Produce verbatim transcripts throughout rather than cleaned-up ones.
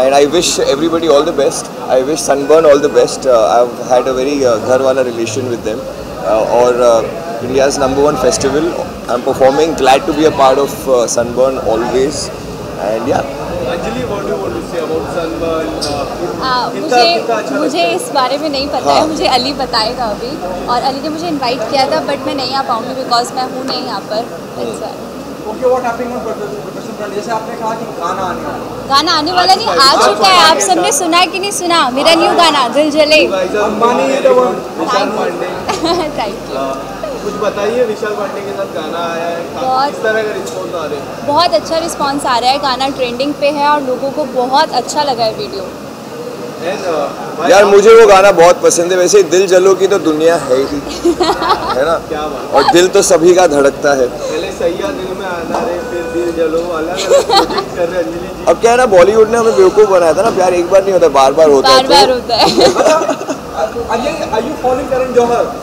And I wish everybody all the best. I wish Sunburn all the best. Uh, I've had a very uh, ghar wala relation with them. Uh, or uh, India's number one festival. I'm performing. Glad to be a part of uh, Sunburn always. And yeah. Anjali, what do you want to say about Sunburn? Uh, मुझे मुझे इस बारे में नहीं पता है. मुझे अली बताएगा अभी. और अली ने मुझे इनवाइट किया था बट मैं नहीं आ पाऊँगी बिकॉज मैं हूँ नहीं यहाँ पर. Okay, what happening on production front? जैसे आपने कहा कि गाना आने वाला है. गाना आने वाला नहीं, आ चुका है. आप सबने सुना है कि नहीं सुना? मेरा न्यू गाना दिल जले. Thank you. कुछ बताइए, विशाल पांडे के साथ गाना आया है, किस तरह का रिस्पॉन्स आ रहा है? बहुत अच्छा रिस्पॉन्स आ रहा है. गाना ट्रेंडिंग पे है और लोगों को बहुत अच्छा लगा है वीडियो. यार मुझे वो गाना बहुत पसंद है. वैसे दिल जलो की तो दुनिया है ही है ना. क्या बात. और दिल तो सभी का धड़कता है. पहले सैया दिल में आना रे, फिर दिल जलो, अलग अलग प्रोजेक्ट कर रहे हैं अंजलि जी. अब क्या है ना, बॉलीवुड ने हमें बेवकूफ बनाया था ना. प्यार एक बार नहीं होता, बार बार होता है. बार बार होता है. Anjali, are you following Karan Johar?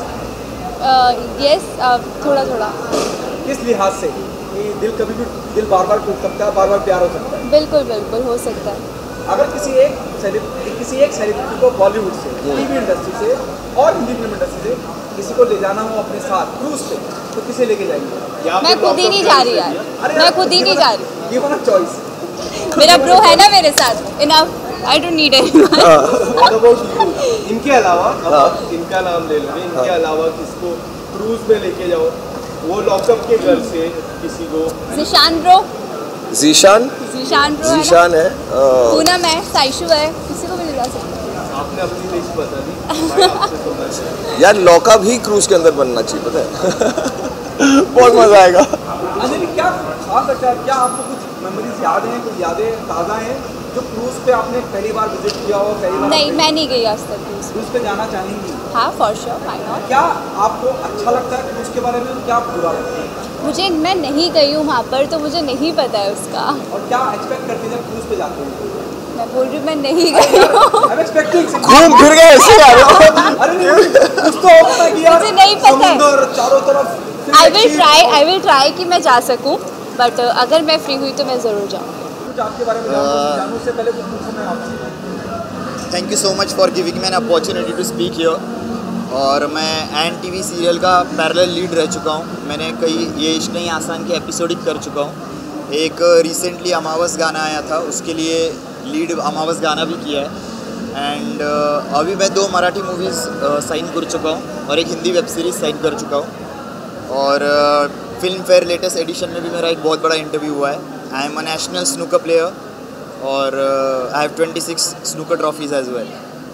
Yes, थोड़ा थोड़ा. किस लिहाज से कि दिल कभी भी दिल बार बार टूट सकता है, बार बार प्यार हो सकता है? बिल्कुल बिल्कुल हो सकता है. अगर किसी एक किसी एक सेलिब्रिटी को बॉलीवुड से, टीवी इंडस्ट्री से और हिंदी फिल्म इंडस्ट्री से किसी को ले जाना हो अपने साथ क्रूज पे, तो किसे लेके जाएंगे? मैं खुद ही नहीं जा रही यार. मैं खुद ही नहीं जा रही. ये वाला चॉइस. मेरा ब्रो है ना मेरे साथ. Enough. I don't need anyone. इनके अलावा अब इनका नाम ले लोगे, इनके अलावा किसको क्रूज में लेके जाओ? वो लॉकअप के घर से किसी को. ज़ीशान ब्रो. ज़ीशान ज़ीशान ब्रो ज़ीशान है. पूनम है, साइशु है, किसी को भी ले जा सकते हैं. आपने अपनी लिस्ट बता दी. भाई आपसे तो मैं यार लॉकअप ही क्रूज के अंदर बनना चाहिए, पता है. बहुत मजा आएगा. अंजलि, क्या खास लगता है? क्या आपको कुछ मेमोरीज याद हैं, कुछ यादें ताज़ा हैं जो क्रूज पे आपने पहली बार विजिट किया हो? पहली बार नहीं, मैं नहीं गई आज तक क्रूज. क्रूज पे जाना चाहेंगी? हाँ, फॉर श्योर. Why not. क्या आपको अच्छा लगता है क्रूज के बारे में, क्या बुरा लगता है? मुझे, मैं नहीं गई हूँ वहाँ पर तो मुझे नहीं पता है उसका. और क्या एक्सपेक्ट करते हैं जब क्रूज पे जाते हैं? मैं बोल रही हूँ मैं नहीं गई हूँ. I'm expecting घूम फिर गए ऐसे यार. अरे नहीं, कुछ तो होता है कि यार मुझे नहीं पता है. समुंदर चारों तरफ. I will try I will try कि मैं जा सकूँ. बट अगर मैं फ्री हुई तो मैं ज़रूर जाऊँगी. कुछ आपके बारे में जानने से पहले कुछ पूछना है आपसे. Thank you so much for giving me an opportunity to speak here. और मैं एन टीवी सीरियल का पैरेलल लीड रह चुका हूँ. मैंने कई ये इश्क नहीं आसान के एपिसोड कर चुका हूँ. एक रिसेंटली अमावस गाना आया था, उसके लिए लीड अमावस गाना भी किया है. एंड uh, अभी मैं दो मराठी मूवीज़ साइन कर चुका हूँ और एक हिंदी वेब सीरीज़ साइन कर चुका हूँ. और फिल्म फेयर लेटेस्ट एडिशन में भी मेरा एक बहुत बड़ा इंटरव्यू हुआ है. I am a national snooker player और I have twenty six snooker trophies as well.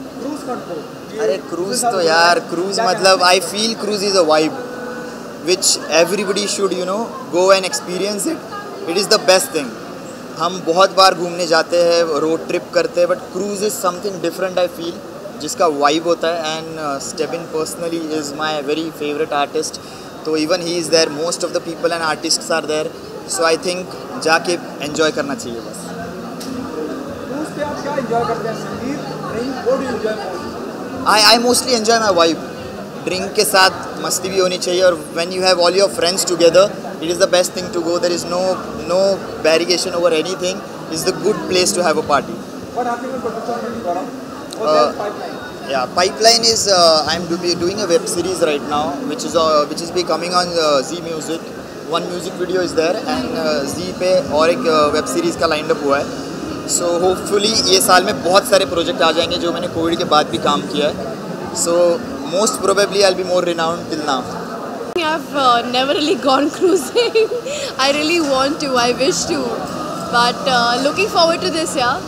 अरे क्रूज तो यार, क्रूज मतलब I feel cruise is a vibe which everybody should you know go and experience it. It is the best thing. हम बहुत बार घूमने जाते हैं, रोड ट्रिप करते हैं, but cruise is something different I feel, जिसका वाइब होता है. And Stebin personally is my very favourite artist. तो even he is there, most of the people and artists are there. So I think जाके enjoy करना चाहिए बस. Cruise पे आप क्या एंजॉय करते हैं? संगीत, drink, what do you enjoy? I I mostly enjoy my vibe. Drink के साथ मस्ती भी होनी चाहिए. और when you have all your friends together, it is the best thing to go. There is no no variegation over anything. It's the good place to have a party. What happened with production Gaurav? What's Uh, that pipeline? Yeah, pipeline is uh, I'm do, doing a web series right now, which is uh, which is be coming on uh, Z Music. One music video is there and uh, Z पे और एक web series का lined up हुआ है. So hopefully ये साल में बहुत सारे प्रोजेक्ट आ जाएंगे जो मैंने कोविड के बाद भी काम किया है. So most probably I'll be more renowned till now. I've uh, never really gone cruising. I really want to, I wish to, but uh, looking forward to this, yeah.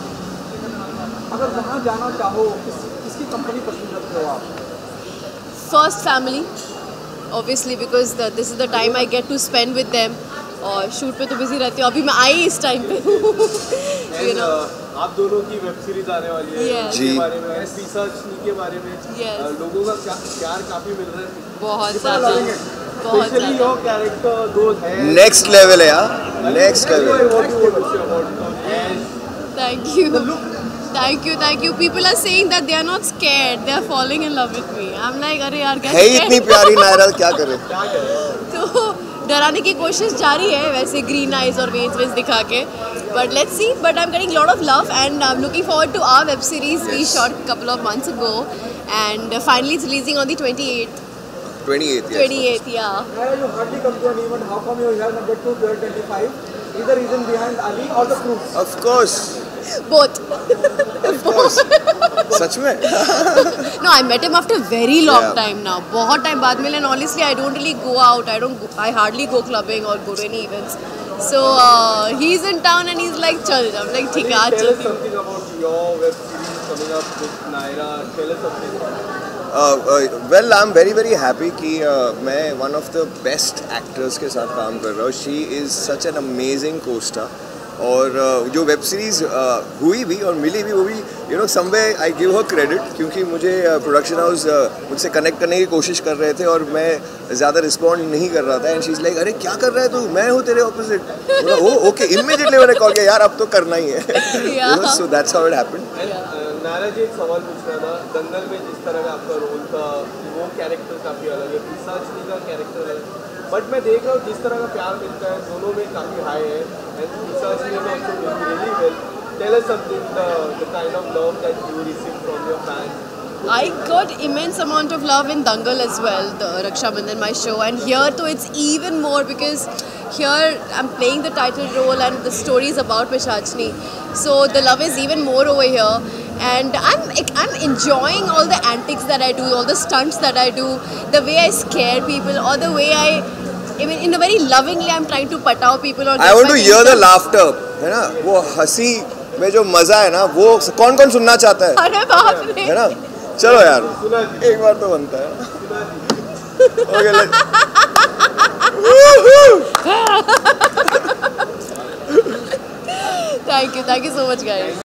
अगर वहाँ जाना चाहो, किस किसकी कंपनी पसंद करते हो आप? First family, obviously, because the, this is the time I get to spend with them. और शूट पे तो बिजी रहती हूँ. अभी मैं आई इस टाइम पे you know. आप दोनों की वेब सीरीज आने वाली है. yes. जी. के बारे में, रिसर्च के बारे में yes. लोगों का प्यार काफी मिल रहा है. बहुत ज़्यादा, बहुत ज़्यादा. योर कैरेक्टर दो है नेक्स्ट लेवल है यार, next level. Thank you. Thank you, thank you. People are saying that they are not scared. They are falling in love with me. I'm like, अरे यार क्या है ही इतनी प्यारी नायरा, क्या करे. तो डराने की कोशिश जारी है वैसे ग्रीन आइज और वेन्स वेन्स दिखा के, but let's see. But I am getting lot of love and I am looking forward to our web series we shot couple of months ago and finally it's releasing on the twenty-eighth. twenty-eighth, yes. twenty-eighth, yeah. Naira, you hardly come to an event. How come you are here number two, twelve, twenty-five? Is the reason behind Ali or the crew? Of course. Both. Of course. सच में? No, I met him after a very long Yeah. time now. बहुत time बाद मिले and honestly I don't really go out. I don't. Go, I hardly go clubbing or go to any events. So uh, he's in town and he's like, चल. I'm like, ठीक है, आज Tell us चलती हूँ. something about your web series coming up with Naira. Tell us something. Well I am very very happy कि uh, मैं one of the best actors के साथ काम कर रहा हूँ. She is such an amazing costar. और uh, जो वेब सीरीज़ uh, हुई भी और मिली भी वो भी you know someway I give her credit, क्योंकि मुझे प्रोडक्शन हाउस मुझसे कनेक्ट करने की कोशिश कर रहे थे और मैं ज़्यादा रिस्पॉन्ड नहीं कर रहा था. एंड शी इज़ लाइक, अरे क्या कर रहा है तू, मैं हूँ तेरे ऑपोजिट. ओ ओके, इमीडिएटली मैंने कॉल किया, यार अब तो करना ही है. So that's how it happened. Naira ji, एक सवाल पूछना था. दंगल में जिस तरह का आपका रोल था वो कैरेक्टर काफ़ी अलग है, पिशाचनी का कैरेक्टर है. बट मैं देख रहा हूँ जिस तरह का प्यार मिलता है दोनों में काफ़ी हाई है. एंड पिशाचनी में also doing really well. Tell us something the the kind of love that you receive from your fans. I got immense amount of love in Dangal as well, the Raksha Bandhan, my show, and here too it's even more because here I'm playing the title role and the story is about Pishachni, so the love is even more over here, and I'm I'm enjoying all the antics that I do, all the stunts that I do, the way I scare people, or the way I, I mean, in a very lovingly I'm trying to patao people. Or I want to hear the laughter, है ना, वो हंसी में जो मजा है ना, वो कौन कौन सुनना चाहता है, अरे बाप रे, है ना. चलो यार, एक बार तो बनता है. Okay, thank you, thank you so much guys.